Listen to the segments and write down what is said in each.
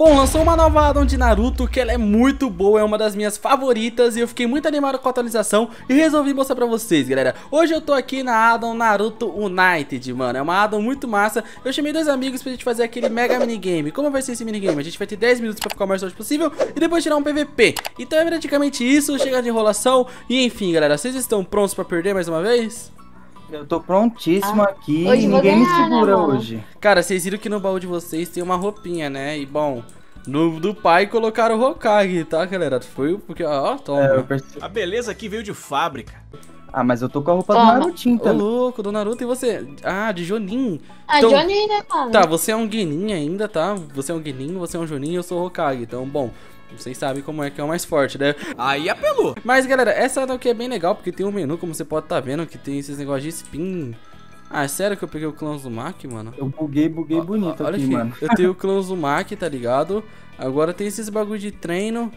Bom, lançou uma nova addon de Naruto que ela é muito boa, é uma das minhas favoritas e eu fiquei muito animado com a atualização e resolvi mostrar pra vocês, galera. Hoje eu tô aqui na addon Naruto United, mano, é uma addon muito massa. Eu chamei dois amigos pra gente fazer aquele mega minigame. Como vai ser esse minigame? A gente vai ter 10 minutos pra ficar o mais forte possível e depois tirar um PVP. Então é praticamente isso, chega de enrolação e enfim, galera, vocês estão prontos pra perder mais uma vez? Eu tô prontíssimo aqui hoje e vou ninguém me ganhar, segura né, mano? hoje. Cara, vocês viram que no baú de vocês tem uma roupinha, né? E bom, no do pai colocaram o Hokage, tá, galera? Foi porque, ó, toma. Eu percebi. A beleza aqui veio de fábrica. Ah, mas eu tô com a roupa do Toma. Narutinho Ô, também. louco, do Naruto, e você? Ah, de Jonin. Ah, Então- Johnny, né, mano? Tá, você é um Genin ainda, tá? Você é um Genin, você é um Jonin e eu sou o Hokage. Então, bom, vocês sabem como é que é o mais forte, né? Aí apelou. Mas, galera, essa daqui é bem legal porque tem um menu, como você pode tá vendo, que tem esses negócios de spin. Ah, é sério que eu peguei o clã Uzumaki, mano? Eu buguei bonito Olha aqui, mano. eu tenho o clã Uzumaki, tá ligado? Agora tem esses bagulho de treino.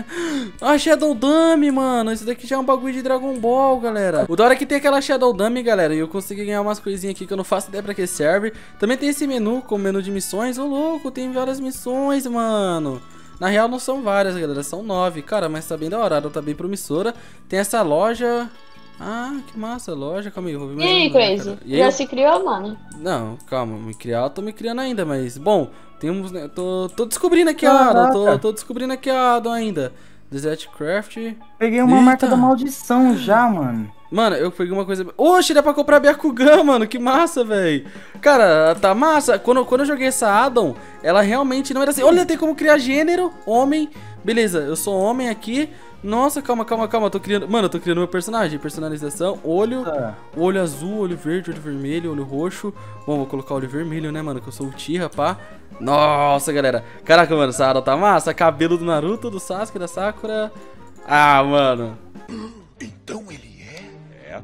Ah, Shadow Dame, mano. Esse daqui já é um bagulho de Dragon Ball, galera. O da hora é que tem aquela Shadow Dame, galera. E eu consegui ganhar umas coisinhas aqui que eu não faço ideia pra que serve. Também tem esse menu, como menu de missões. Ô, louco, tem várias missões, mano. Na real não são várias, galera. São 9. Cara, mas tá bem da hora. Tá bem promissora. Tem essa loja... Ah, que massa, loja, calma aí, vou ver E mais aí, uma, Crazy? cara. E aí, Já se criou, mano? não, calma, me criar, eu tô me criando ainda, mas, bom, temos, né, tô descobrindo aqui a addon, Caraca. tô descobrindo aqui a addon ainda. Desert Craft. Peguei uma Eita. marca da maldição já, mano. Mano, eu peguei uma coisa... Oxe, dá pra comprar Byakugan, mano, que massa, velho. Cara, tá massa. Quando eu joguei essa addon, ela realmente não era assim. Olha, tem como criar gênero, homem. Beleza, eu sou homem aqui. Nossa, calma, eu tô criando... Mano, eu tô criando meu personagem. Personalização, olho, Tá. olho azul, olho verde, olho vermelho, olho roxo. Bom, vou colocar olho vermelho, né, mano, que eu sou o Tira, pá. Nossa, galera. Caraca, mano, essa addon tá massa. Cabelo do Naruto, do Sasuke, da Sakura. Ah, mano. Então ele é?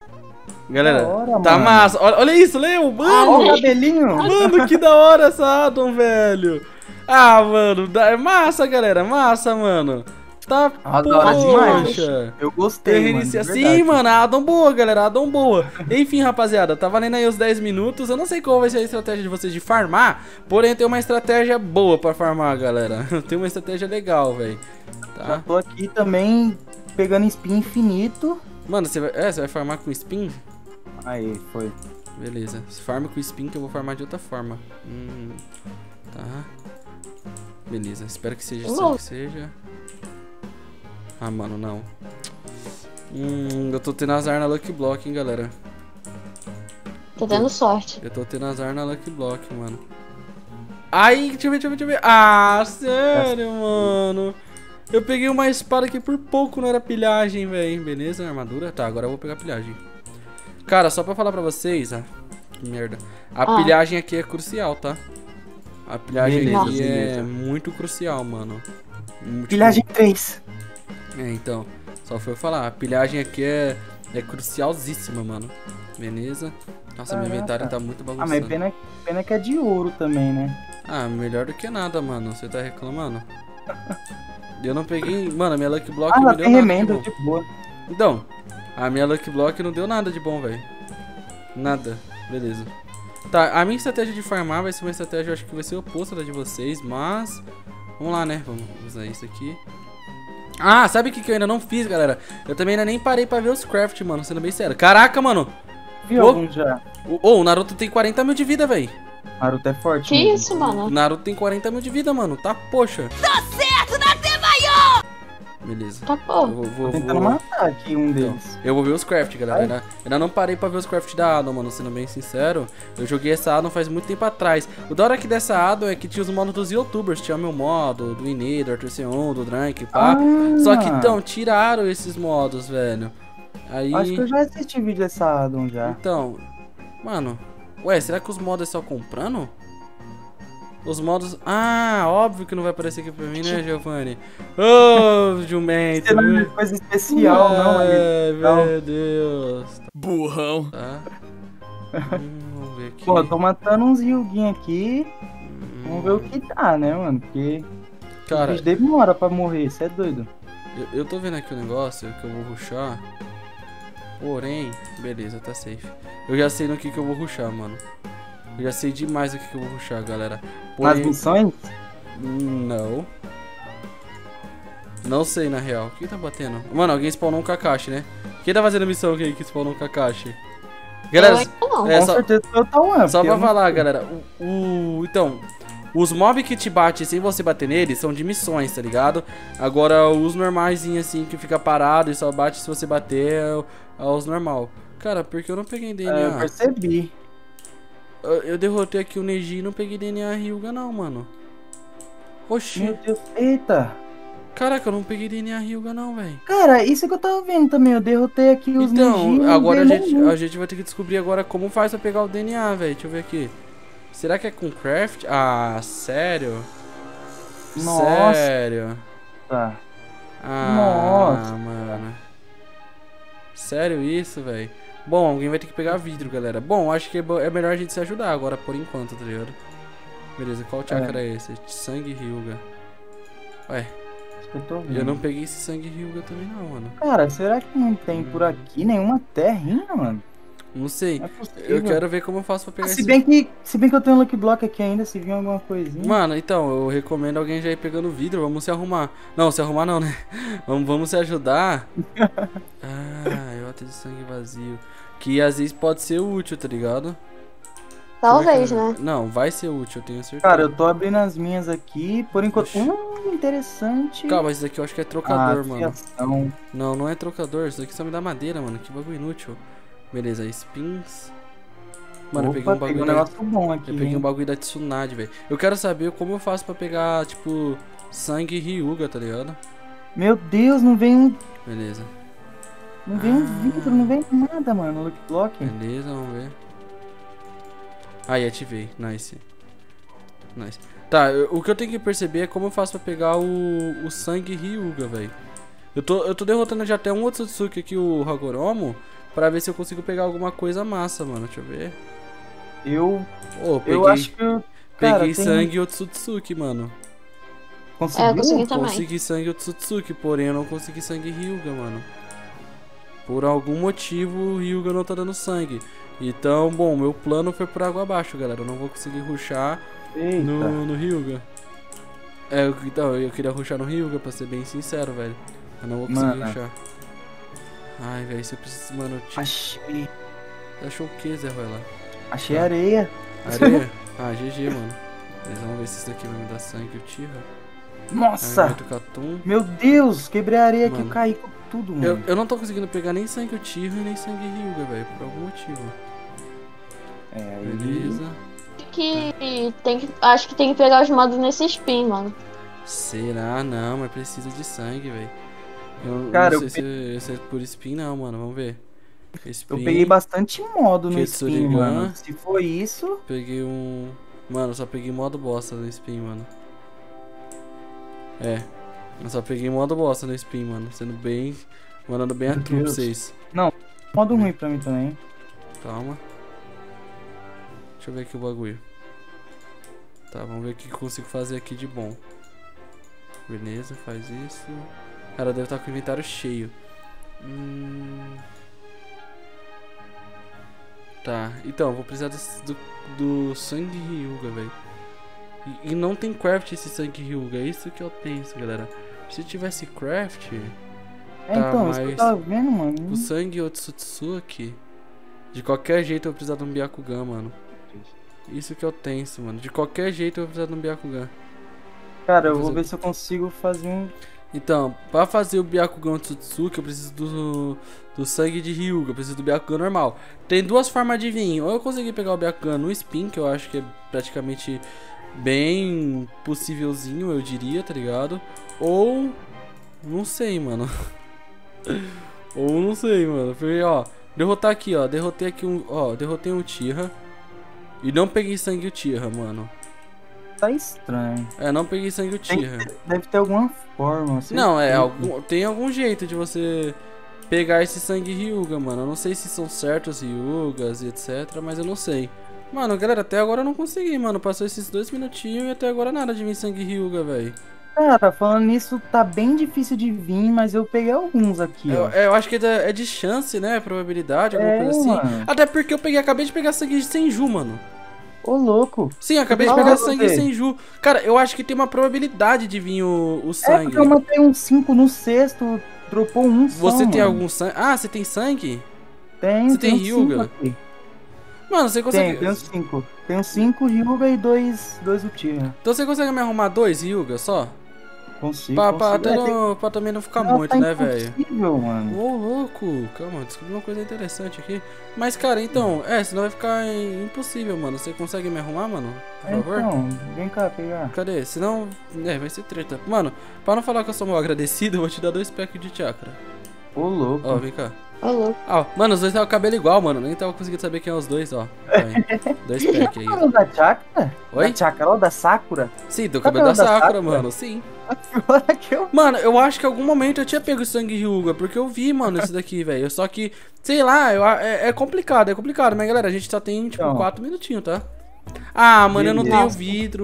Galera, Da hora, tá mano. massa. Olha isso, Leo, mano. Olha o cabelinho. Mano, que da hora essa addon, velho. Ah, mano, é massa, galera. Massa, mano. Tá, Adoro demais. poxa. Eu gostei, mano. Reinicia. de Sim, verdade. mano, a addon boa, galera, a addon boa. Enfim, rapaziada, tá valendo aí os 10 minutos. Eu não sei qual vai ser a estratégia de vocês de farmar, porém tem uma estratégia boa pra farmar, galera. Tem uma estratégia legal, velho. Já Tá? tô aqui também pegando spin infinito. Mano, você vai farmar com spin? Aí, foi. Beleza, farma com spin que eu vou farmar de outra forma. Tá. Beleza, espero que seja assim que seja. Ah, mano, não. Eu tô tendo azar na Lucky Block, hein, galera. Tô tendo sorte. Eu tô tendo azar na Lucky Block, mano. Ai, deixa eu ver. Ah, sério, mano. Eu peguei uma espada que por pouco não era pilhagem, velho. Beleza, armadura. Tá, agora eu vou pegar pilhagem. Cara, só pra falar pra vocês, que merda. A pilhagem aqui é crucial, tá? A pilhagem Beleza, aqui é beleza. muito crucial, mano. Tipo, Pilhagem 3. É, então, só foi eu falar, a pilhagem aqui é crucialzíssima, mano. Beleza? Nossa, meu Caraca. inventário tá muito Ah, bagunçado. mas pena que é de ouro também, né? Ah, melhor do que nada, mano. Você tá reclamando? Eu não peguei... Mano, a minha Lucky Block Ah, não ela deu tem nada de remendo bom. de boa. Então, a minha Lucky Block não deu nada de bom, velho. Nada. Beleza. Tá, a minha estratégia de farmar vai ser uma estratégia, eu acho que vai ser oposta da de vocês, mas... Vamos lá, né? Vamos usar isso aqui. Ah, sabe o que eu ainda não fiz, galera? Eu também ainda nem parei pra ver os craft, mano, sendo bem sério. Caraca, mano! Viu Ô. algum já? O Naruto tem 40 mil de vida, velho. Naruto é forte. Que mesmo. isso, O mano? Naruto tem 40 mil de vida, mano. Tá, poxa. Beleza. Tá Eu pô. Tô tentando matar aqui um deles. Eu vou ver os craft, galera. Ainda não parei pra ver os craft da addon, mano. Sendo bem sincero, eu joguei essa addon faz muito tempo atrás. O da hora aqui dessa addon é que tinha os modos dos youtubers. Tinha o meu modo, do Ine, do Arthur Seon, do Drank, pá. Só que então, tiraram esses modos, velho. Aí. Acho que eu já assisti vídeo dessa addon já. Então, mano. Ué, será que os modos é só comprando? Os modos... Ah, óbvio que não vai aparecer aqui pra mim, né, Giovanni? Ô, jumento. Isso não é coisa especial, não, É, amigo. Não. meu Deus. Burrão. Tá. Vamos ver aqui. Pô, eu tô matando uns Ryugin aqui. Vamos ver o que dá, né, mano? Porque Cara, eles demora pra morrer, cê é doido. eu tô vendo aqui o negócio que eu vou rushar. Porém, beleza, tá safe. Eu já sei no que eu vou rushar, mano. Eu já sei demais o que eu vou rushar, galera. Nas Porém, missões? Não. Não sei, na real. Quem tá batendo? Mano, alguém spawnou um Kakashi, né? Quem tá fazendo missão aqui que spawnou um Kakashi? Galera, Eu ainda não. é, Com só, certeza foi o Tauan. só porque pra eu não- falar, galera. Então, os mobs que te batem sem você bater neles são de missões, tá ligado? Agora, os normaizinhos, assim, que fica parado e só bate se você bater, é os normal. Cara, porque eu não peguei Eu DNA? percebi. Eu derrotei aqui o Neji e não peguei DNA Ryuga, não, mano. Oxi. Meu Deus. Eita. Caraca, eu não peguei DNA Ryuga, não, velho. Cara, isso que eu tava vendo também. Eu derrotei aqui os Então, Neji, agora não veio nenhum. a gente vai ter que descobrir agora como faz pra pegar o DNA, velho. Deixa eu ver aqui. Será que é com craft? Ah, sério? Nossa. Sério? Tá. Ah, Nossa. mano. Sério isso, velho? Bom, alguém vai ter que pegar vidro, galera. Bom, acho que é melhor a gente se ajudar agora, por enquanto, tá ligado? Beleza, qual chakra é esse? Sangue Ryuga. Ué, Isso que eu tô eu vendo. não peguei esse sangue Ryuga também não, mano. Cara, será que não tem por aqui nenhuma terrinha, mano? Não sei. Não é possível. Eu quero ver como eu faço pra pegar Se esse... bem que eu tenho um Lucky Block aqui ainda, se vir alguma coisinha. Mano, então, eu recomendo alguém já ir pegando vidro, vamos se arrumar. Não, se arrumar não, né? Vamos se ajudar. Ah, eu de sangue vazio. Que às vezes pode ser útil, tá ligado? Talvez, Como é né? que- Não, vai ser útil, eu tenho certeza. Cara, eu tô abrindo as minhas aqui, por enquanto. Oxi. Interessante. Calma, esse daqui eu acho que é trocador, mano. Fiação. Não, não é trocador, isso daqui só me dá madeira, mano. Que bagulho inútil. Beleza, spins. Mano, eu peguei um Opa, bagulho um da... negócio bom aqui. Eu peguei um hein? bagulho da Tsunade, velho. Eu quero saber como eu faço pra pegar, tipo, sangue Ryuga, tá ligado? Meu Deus, não vem um. Beleza. Não vem um vidro, não vem nada, mano. Lucky Block. Beleza, vamos ver. Aí, ativei. Nice. Nice. Tá, o que eu tenho que perceber é como eu faço pra pegar o sangue Ryuga, velho. Eu tô derrotando já até um Otsutsuki aqui, o Hagoromo, pra ver se eu consigo pegar alguma coisa massa, mano. Deixa eu ver. Eu Ô, acho que eu. Cara, peguei tem- sangue Otsutsuki, mano. Conseguiu? É, eu consegui também. Consegui sangue Otsutsuki, porém eu não consegui sangue Ryuga, mano. Por algum motivo o Ryuga não tá dando sangue. Então, bom, meu plano foi por água abaixo, galera. Eu não vou conseguir rushar Eita. no Ryuga. Então, eu queria rushar no Ryuga, pra ser bem sincero, velho. Eu não vou conseguir Mano. rushar. Ai, velho, se eu preciso, mano, eu te... Achei. Achou o que, Zé Ruela? Achei Tá. areia. Areia? Ah, GG, mano. Mas vamos ver se isso daqui vai me dar sangue, o Tira. Nossa! Aí, Catum. Meu Deus! Quebrei a areia aqui, Mano. eu caí com tudo, mano. Eu não tô conseguindo pegar nem sangue o Tira e nem sangue Ryuga, velho, por algum motivo. É, aí. Beleza. Acho que tem que pegar os modos nesse spin, mano. Será? Não, mas precisa de sangue, velho. Eu Cara, não eu sei se é por spin, não, mano. Vamos ver. Spin. Eu peguei bastante modo no Ketsurigan. spin, mano. Se for isso. Peguei um... Mano, eu só peguei modo bosta no spin, mano. É. Eu só peguei modo bosta no spin, mano. Sendo bem... Mandando bem a Meu trupe pra Deus. vocês. Modo ruim pra mim também. Calma. Deixa eu ver aqui o bagulho. Tá, vamos ver o que eu consigo fazer aqui de bom. Beleza, faz isso. Cara, deve estar com o inventário cheio. Tá, então, vou precisar do sangue Ryuga, velho. E não tem craft esse sangue Ryuga, é isso que eu penso, galera. Se tivesse craft, É, Tá, então, isso que eu mas tava vendo, mano. o sangue Otsutsuki, de qualquer jeito eu vou precisar de um Byakugan, mano. Isso que eu tenso, mano. De qualquer jeito eu vou precisar de um Byakugan. Cara, eu Vou vou fazer- ver se eu consigo fazer um. Então, pra fazer o Byakugan Otsutsuki, eu preciso do sangue de Ryuga, eu preciso do Byakugan normal. Tem duas formas de vir. Ou eu consegui pegar o Byakugan no spin, que eu acho que é praticamente bem possívelzinho, eu diria, tá ligado? Ou... não sei, mano. Ou não sei, mano. Porque, ó, derrotar aqui, ó. Derrotei aqui um... Ó, derrotei um Tira. E não peguei sangue Uchiha, mano. Tá estranho. É, não peguei sangue Uchiha. Deve ter alguma forma. Não, é certeza. tem algum jeito de você pegar esse sangue Ryuga, mano. Eu não sei se são certos Ryugas e etc, mas eu não sei. Mano, galera, até agora eu não consegui, mano. Passou esses 2 minutinhos e até agora nada de vir sangue Ryuga, velho. Cara, falando nisso, tá bem difícil de vir, mas eu peguei alguns aqui, ó. Eu acho que é de chance, né? Probabilidade, alguma É, coisa assim. mano. Até porque acabei de pegar sangue de Senju, mano. Ô, louco. Sim, eu acabei de Não, pegar não, sangue você. sem Ju. Cara, eu acho que tem uma probabilidade de vir o É sangue. porque eu matei um 5 no sexto, dropou um só, Você tem mano. algum sangue? Ah, você tem sangue? Tem, Você tem uns cinco Hyuga? aqui. Mano, você consegue... Tem uns 5. Tem uns 5 Hyuga e dois Uchiha. Então você consegue me arrumar 2 Hyuga só? Consigo, Pra consigo. pra também não ficar Não, muito, tá né, velho? impossível, mano. Ô, louco. Calma, descobri uma coisa interessante aqui. Mas, cara, então... senão vai ficar impossível, mano. Você consegue me arrumar, mano? Por favor? Então, vem cá pegar. Cadê? Senão... vai ser treta. Mano, pra não falar que eu sou mal agradecido, eu vou te dar 2 packs de chakra. Ô, louco. Ó, vem cá. Ô, louco. Ó, mano, os dois têm o cabelo igual, mano. Nem tava conseguindo saber quem é os dois, ó. Aí, 2 packs aí, ó. O da Chakra? Oi? Da Chakra, ó, da Sakura? Sim, do Qual cabelo da que é o da Sakura, Sakura? mano. Sim. Agora que eu... Mano, eu acho que em algum momento eu tinha pego o sangue Hyuga, porque eu vi, mano, esse daqui, velho. Só que, sei lá, é complicado, mas galera, a gente só tem, tipo, Então. 4 minutinhos, tá? Ah, mano, eu não Beleza. tenho vidro,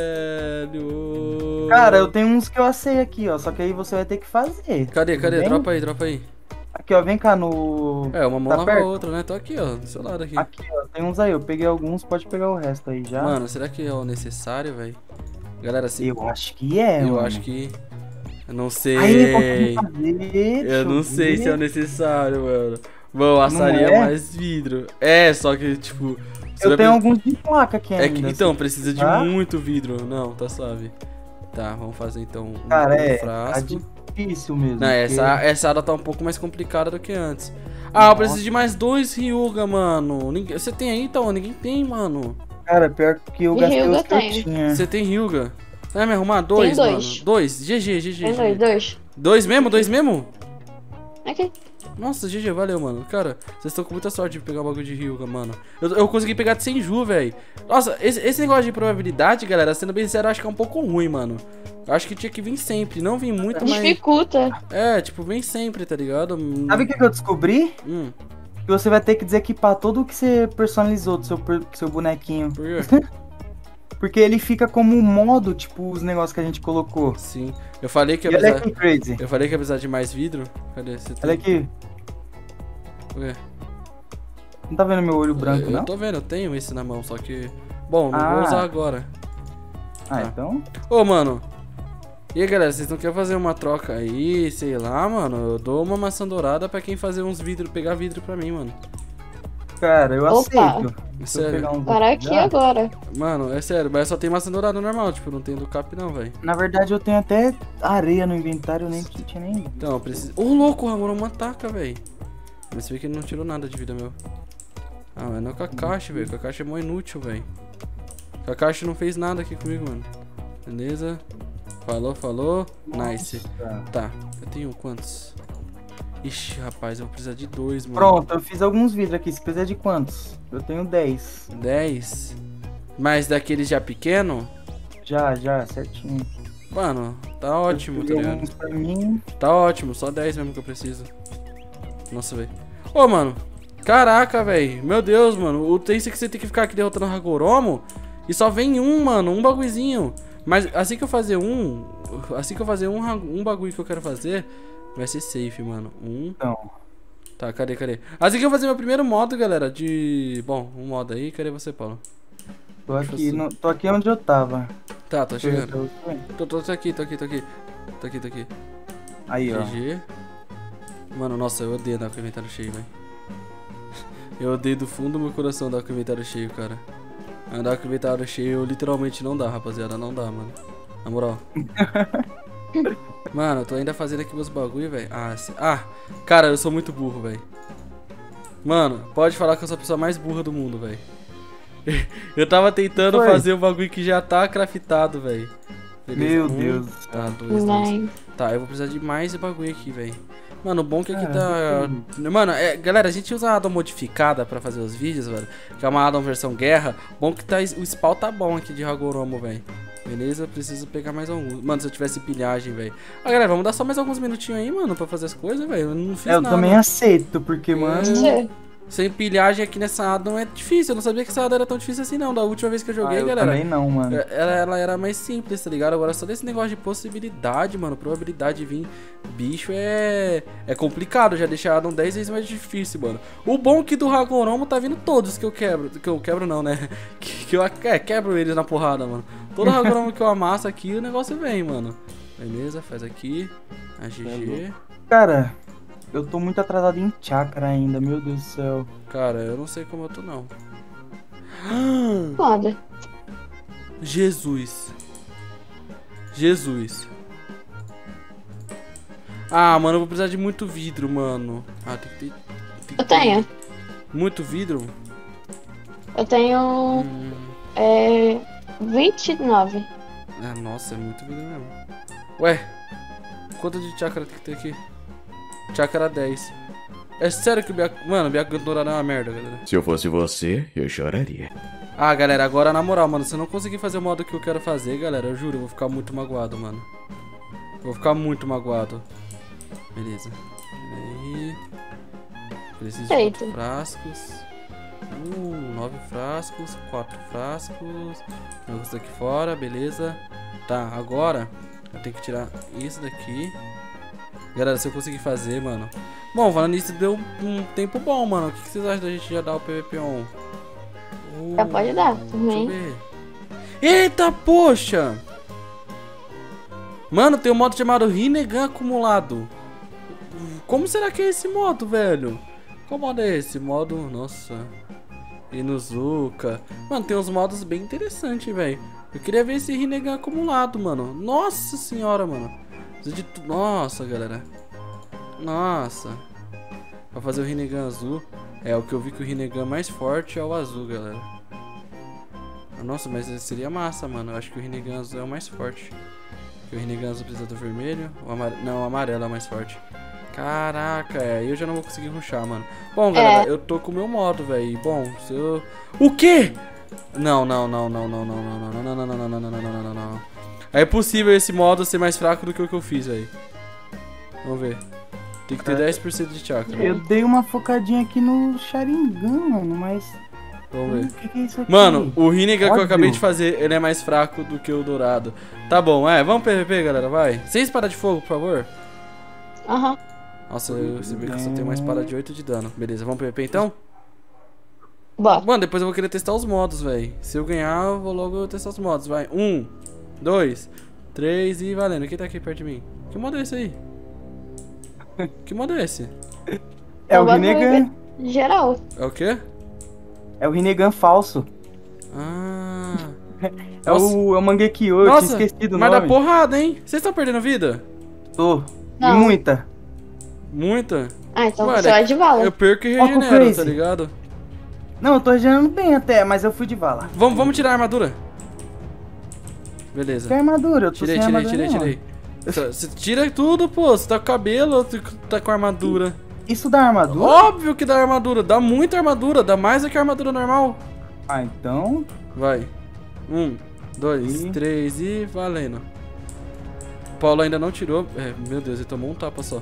velho. Cara, eu tenho uns que eu assei aqui, ó. Só que aí você vai ter que fazer. Cadê? Tudo bem? Dropa aí. Aqui, ó, vem cá no... Uma mão Tá lava a perto? outra, né? Tô aqui, ó, do seu lado aqui. Aqui, ó, tem uns aí. Eu peguei alguns, pode pegar o resto aí já. Mano, será que é o necessário, velho? Galera, assim, Eu acho que é, eu mano. acho que... Eu não sei. Aí, consegui fazer. deixa Eu não sei se é o ver. necessário, mano. Bom, assaria é? mais vidro. É, só que, tipo... você Eu vai tenho pre- alguns de placa aqui É ainda. que, então, precisa de tá? muito vidro. Não, tá suave. Tá, vamos fazer então um Cara, tá frasco. difícil mesmo. Não, porque- essa área tá um pouco mais complicada do que antes. Ah, eu preciso de mais 2 Ryuga, mano. Você tem aí, então? Ninguém tem, mano. Cara, pior que eu E gastei Hyuga os que eu tem. tinha. Você tem Ryuga? Você vai me arrumar 2, Tem mano? dois. 2. GG. Tem dois. 2 mesmo? 2 mesmo? Aqui. Nossa, GG, valeu, mano. Cara, vocês estão com muita sorte de pegar o bagulho de Ryuga, mano. Eu consegui pegar de Senju, velho. Nossa, esse negócio de probabilidade, galera, sendo bem sincero, eu acho que é um pouco ruim, mano. Eu acho que tinha que vir sempre. Não vir muito, mas... Dificulta. É, tipo, vem sempre, tá ligado? Sabe o que eu descobri? Que você vai ter que desequipar tudo o que você personalizou do seu bonequinho. Por quê? Porque ele fica como um modo, tipo, os negócios que a gente colocou. Sim. Eu falei que ia E olha precisar... aqui, Crazy. Eu falei que ia precisar de mais vidro. Cadê? Você tem... Olha aqui. O quê? Não tá vendo meu olho branco, eu não? tô vendo, eu tenho esse na mão, só que... Bom, não vou Ah. usar agora. Ah, tá. então... Ô, mano. E aí, galera, vocês não querem fazer uma troca aí? Sei lá, mano. Eu dou uma maçã dourada pra quem fazer uns vidros, pegar vidro pra mim, mano. Cara, eu Opa. aceito. É Se eu sério. pegar um Parar aqui já. agora. Mano, é sério, mas só tem maçã dourada normal, tipo, não tem do cap não, velho. Na verdade, eu tenho até areia no inventário, eu nem tinha nem... Então, eu preciso... Ô, louco, o Ramon não ataca, velho. Mas você vê que ele não tirou nada de vida, meu. Ah, mas não é o Kakashi, velho. O Kakashi é mó inútil, velho. O Kakashi não fez nada aqui comigo, mano. Beleza. Falou. Nice. Tá, eu tenho quantos? Ixi, rapaz, eu vou precisar de 2, mano. Pronto, eu fiz alguns vidros aqui. Você precisa de quantos? Eu tenho 10. 10. Mas daqueles já pequeno? Já, certinho. Mano, tá ótimo, tá Eu peguei ligado? alguns pra mim. Tá ótimo, só 10 mesmo que eu preciso. Nossa, velho. Ô, mano. Caraca, velho. Meu Deus, mano. O tenso é que você tem que ficar aqui derrotando o Hagoromo e só vem um, mano. Um bagulhozinho. Mas assim que eu fazer um... Assim que eu fazer um bagulho que eu quero fazer, vai ser safe, mano. Então, Tá, cadê? Assim que eu fazer meu primeiro modo, galera, de... Bom, um modo aí. Cadê você, Paulo? tô aqui, tô aqui onde eu tava. Tá, tô chegando. Eu- Tô aqui. Aí, ó. GG. Mano, nossa, eu odeio andar com o inventário cheio, velho. Eu odeio do fundo do meu coração andar com o inventário cheio, cara. Andar com o inventário cheio literalmente não dá, rapaziada. Não dá, mano. Na moral. Mano, eu tô ainda fazendo aqui meus bagulho, velho. Cara, eu sou muito burro, velho. Mano, pode falar que eu sou a pessoa mais burra do mundo, velho. Eu tava tentando Foi. fazer um bagulho que já tá craftado, velho. Meu Deus. Tá, 2. Mas... Tá, eu vou precisar de mais bagulho aqui, velho. Mano, o bom é que aqui Cara, tá... Mano, galera, a gente usa a Addon modificada pra fazer os vídeos, velho. Que é uma Addon versão guerra. Bom que tá... O spawn tá bom aqui de Hagoromo, velho. Beleza? Eu preciso pegar mais alguns. Mano, se eu tivesse pilhagem, velho. Ah, galera, vamos dar só mais alguns minutinhos aí, mano, pra fazer as coisas, velho. Eu não fiz Eu nada. também aceito, porque, mano... Você. sem pilhagem aqui nessa Adam é difícil. Eu não sabia que essa Adam era tão difícil assim, não. Da última vez que eu joguei, eu galera. também não, mano. Ela era mais simples, tá ligado? Agora só desse negócio de possibilidade, mano. Probabilidade de vir bicho é complicado. Já deixa a Adam 10 vezes mais difícil, mano. O bom é que do Hagoromo tá vindo todos que eu quebro. Que eu quebro não, né? Que eu quebro eles na porrada, mano. Todo Hagoromo que eu amasso aqui, o negócio vem, mano. Beleza, faz aqui. A GG. Cara, eu tô muito atrasado em chakra ainda, meu Deus do céu. Cara, eu não sei como eu tô, não. Foda. Jesus. Jesus. Ah, mano, eu vou precisar de muito vidro, mano. Ah, tem que Eu tenho. muito vidro? Eu tenho. 29. Ah, nossa, é muito vidro mesmo. Ué, quanto de chakra tem que ter aqui? Chakra 10. É sério que o Byakugan... Mano, o Byakugan dourado é uma merda, galera. Se eu fosse você, eu choraria. Ah, galera, agora na moral, mano, se eu não conseguir fazer o modo que eu quero fazer, galera, eu juro, eu vou ficar muito magoado, mano. Vou ficar muito magoado. Beleza. Aí. Preciso de 4 frascos. 9 frascos, 4 frascos. Jogo isso daqui fora, beleza. Tá, agora eu tenho que tirar isso daqui. Galera, se eu conseguir fazer, mano. Bom, falando nisso, deu um tempo bom, mano. O que vocês acham da gente já dar o PVP on? Já pode dar, Deixa eu também. ver. Eita, poxa! Mano, tem um modo chamado Rinnegan acumulado. Como será que é esse modo, velho? Qual modo é esse? Modo... Nossa... Inuzuka. Mano, tem uns modos bem interessantes, velho. Eu queria ver esse Rinnegan acumulado, mano. Nossa senhora, mano. Nossa, galera. Nossa. Pra fazer o Rinnegan azul. É, o que eu vi que o Rinnegan mais forte é o azul, galera. Nossa, mas seria massa, mano. Eu acho que o Rinnegan azul é o mais forte. Porque o Rinnegan azul precisa do vermelho. Não, o amarelo é o mais forte. Caraca, aí eu já não vou conseguir rushar, mano. Bom, galera, eu tô com o meu modo, velho. Bom, se eu... O quê? Não. É possível esse modo ser mais fraco do que o que eu fiz, velho. Vamos ver. Tem que ter 10% de chakra. Eu dei uma focadinha aqui no Sharingan, mano, mas... Vamos ver. O que é isso aqui? Mano, o Rinnegan que eu Óbvio. acabei de fazer, ele é mais fraco do que o dourado. Tá bom, vamos PVP, galera, vai. Sem espada de fogo, por favor. Aham. Nossa, você vê que eu só tenho uma espada de 8 de dano. Beleza, vamos PVP então? Bora. Mano, depois eu vou querer testar os modos, velho. Se eu ganhar, eu vou logo testar os modos. Vai, 1, 2, 3 e valendo. Quem tá aqui perto de mim? Que modo é esse aí? Que modo é esse? É o Então, Rinnegan. Geral. É o quê? É o Rinnegan falso. Ah... É o Mangekyo, eu Nossa, tinha esquecido o mas nome. dá porrada, hein? Vocês estão perdendo vida? Tô. Não. E muita. Muita? Ah, então Mano, você vai de vala. Eu perco e Ó, com regenero, Crazy. tá ligado? Não, eu tô regenerando bem até, mas eu fui de vala. Vamos tirar a armadura. Beleza. Que armadura? Eu tô Tirei, sem tirei, armadura tirei, nenhuma. tirei. Você tira tudo, pô. Você tá com cabelo, você tá com armadura. Isso dá armadura? Óbvio que dá armadura. Dá muita armadura. Dá mais do que a armadura normal. Ah, então... Vai. 1, 2, E? 3 e valendo. O Paulo ainda não tirou. Meu Deus, ele tomou um tapa só.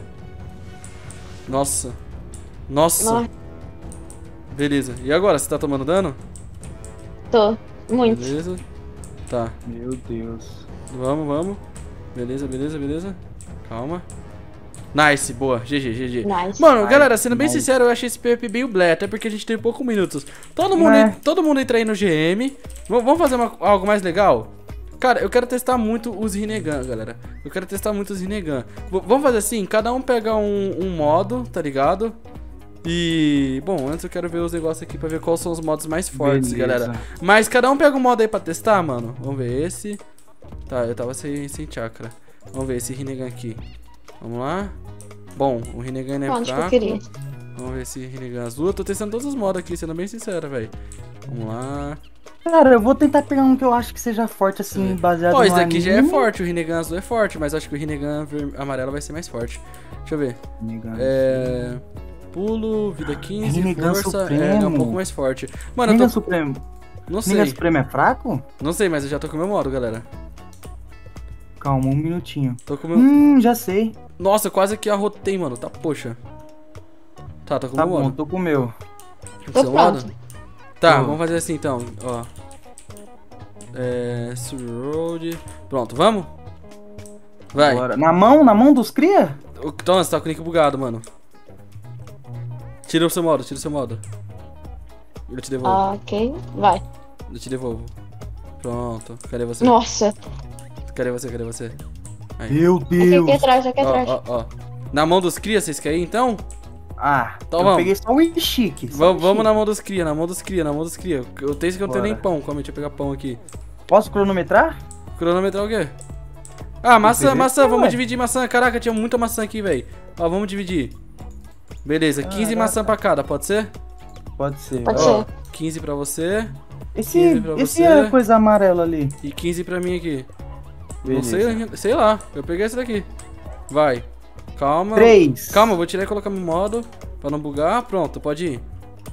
Nossa. Nossa. Nossa, Beleza. E agora? Você tá tomando dano? tô. Muito. Beleza. Tá. Meu Deus. Vamos. Beleza. Calma. Nice, boa. GG. Nice. Mano, galera, sendo bem nice. sincero, eu achei esse PvP bem blé, até porque a gente tem poucos minutos. Todo mundo entra aí no GM. Vamos fazer algo mais legal? Cara, eu quero testar muito os Rinnegan, galera. Vamos fazer assim, cada um pega um modo, tá ligado? E, bom, antes eu quero ver os negócios aqui pra ver quais são os modos mais fortes, Beleza. galera. Mas cada um pega um modo aí pra testar, mano. Vamos ver esse. Tá, eu tava sem chakra. Vamos ver esse Rinnegan aqui. Vamos lá. Bom, o Rinnegan é Onde que eu fraco. queria? Vamos ver esse Rinnegan azul. Eu tô testando todos os modos aqui, sendo bem sincero, velho. Vamos lá. Cara, eu vou tentar pegar um que eu acho que seja forte, assim, baseado Ó, no esse daqui já é anime. forte. O Rinnegan azul é forte, mas acho que o Rinnegan amarelo vai ser mais forte. Deixa eu ver. Rinnegan. Pulo, vida 15, Rinnegan força. Supremo. Ele é um pouco mais forte. Mano, eu Rinnegan tô... Supremo. Não Rinnegan sei. Supremo é fraco? Não sei, mas eu já tô com o meu modo, galera. Calma, um minutinho. Tô com o meu... Já sei. Nossa, eu quase que arrotei, mano. Tá, poxa. Tá com o Tá meu bom, modo. tô com o meu. Tô Seu modo? pronto. Tá, Tô. vamos fazer assim então, ó. Road. Pronto, vamos? Vai. Bora. Na mão dos cria? Então, você tá com o nick bugado, mano. Tira o seu modo, tira o seu modo. Eu te devolvo. Ok, vai. Eu te devolvo. Pronto. Cadê você? Nossa. Cadê você? Cadê você? Aí. Meu Aqui, Deus. aqui atrás, aqui atrás. Ó, ó, ó. Na mão dos cria, vocês querem então? Ah, Então eu vamos. peguei só o chique. Vamos na mão dos cria, na mão dos cria, na mão dos cria. Eu tenho que eu não tenho Bora. nem pão. Calma aí, deixa eu pegar pão aqui. Posso cronometrar? Cronometrar o quê? Ah, maçã, Beleza, maçã, vamos ué. dividir maçã. Caraca, tinha muita maçã aqui, velho. Ó, vamos dividir. Beleza, 15 Caraca. maçã pra cada, pode ser? Pode ser. Pode Ó, ser. 15 pra você Esse 15 pra esse você. é a coisa amarela ali. e 15 pra mim aqui. Não Beleza. sei lá, eu peguei esse daqui. Vai. Calma. 3. Calma, eu vou tirar e colocar no modo pra não bugar. Pronto, pode ir.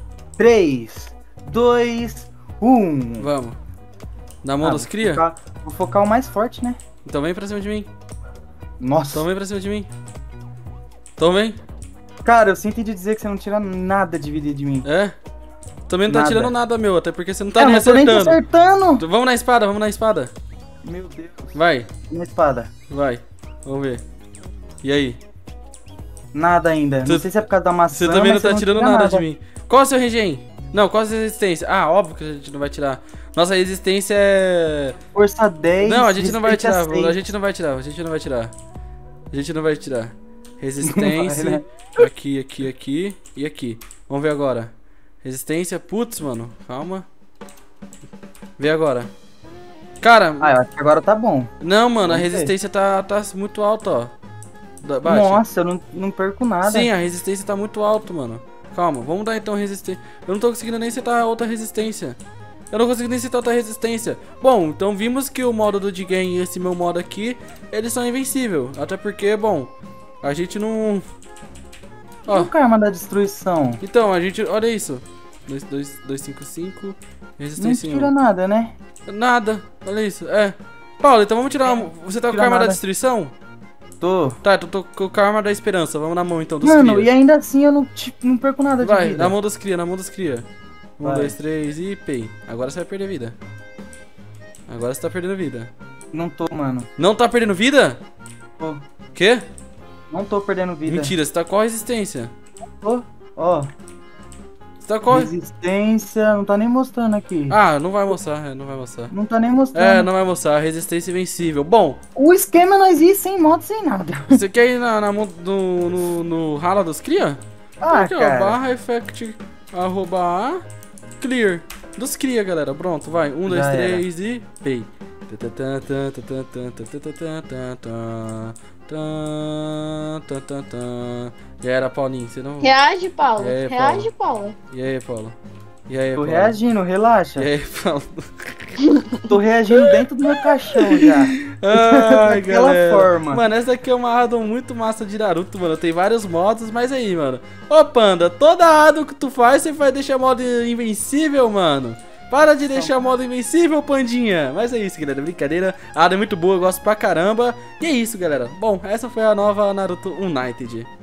3, 2, 1. Vamos. Na mão dos cria? Vou focar o mais forte, né? Então vem pra cima de mim. Nossa. Então vem pra cima de mim. Então vem. Cara, eu sinto de dizer que você não tira nada de vida de mim. É? Também não tá Nada. tirando nada, meu. Até porque você não tá Ah, nem mas eu nem tô acertando. acertando. Vamos na espada, vamos na espada. Meu Deus. Vai, Minha espada. vai. Vamos ver. E aí? Nada ainda. Tu- Não sei se é por causa da maçã, Você também não mas tá você tirando tira nada de mim. Qual é o seu regen? Não, qual é a sua resistência? Ah, óbvio que a gente não vai tirar. Nossa resistência é... Força 10. Não, a gente não vai tirar. resistência 6. A gente não vai tirar. A gente não vai tirar. A gente não vai tirar. Resistência. Não vai, né? Aqui, aqui, aqui e aqui. Vamos ver agora. Resistência. Putz, mano. Calma. Vê agora. Cara, Ah, eu acho que agora tá bom. não, mano. A vamos ver. resistência tá muito alta, ó. Baixa. Nossa, eu não perco nada. Sim, a resistência tá muito alto, mano. Calma, vamos dar então resistência. Eu não tô conseguindo nem setar outra resistência. Eu não consigo nem setar outra resistência. Bom, então vimos que o modo do Digen e esse meu modo aqui, eles são invencíveis. Até porque, bom, a gente não... E o karma da destruição? Então, a gente... Olha isso. 255. Não Resistência tira 1. nada, né? Nada. Olha isso. É. Paulo, então vamos tirar... Você tá com o Tira karma da nada. destruição? Tô. Tá, eu tô com o karma da esperança. Vamos na mão então dos Mano, cria. e ainda assim eu não perco nada de Vai, vida. na mão dos cria, na mão dos cria. 1, Vai. 2, 3 e pei. Agora você vai perder vida. Agora você tá perdendo vida. Não tô, mano. Não tá perdendo vida? Tô. Quê? Não tô perdendo vida. Mentira, você tá com a resistência. Tô. Ó, Você tá com a... resistência, não tá nem mostrando aqui. Ah, não vai mostrar, não vai mostrar. Não tá nem mostrando. É, não vai mostrar, resistência invencível. Bom, O esquema nós ir sem moto, sem nada. você quer ir na mão no rala dos cria? Ah, Aqui, ó, cara. barra effect, arroba a, clear. Dos cria, galera. Pronto, vai. 1, 2, Já 3 e pei. Já era, Paulinho. Você não... Reage, Paulo. E aí, Reage, Paulo. E aí, Paulo? E aí, Tô Paulo? reagindo, relaxa. E aí, Paulo? Tô reagindo dentro do meu caixão já. Ai, Daquela galera. forma. Mano, essa daqui é uma addon muito massa de Naruto, mano. Tem vários modos, mas aí, mano. Ô, Panda, toda addon que tu faz, você vai deixar modo invencível, mano. Para de deixar modo invencível, Pandinha. Mas é isso, galera. Brincadeira. A addon é muito boa, eu gosto pra caramba. E é isso, galera. Bom, essa foi a nova Naruto United.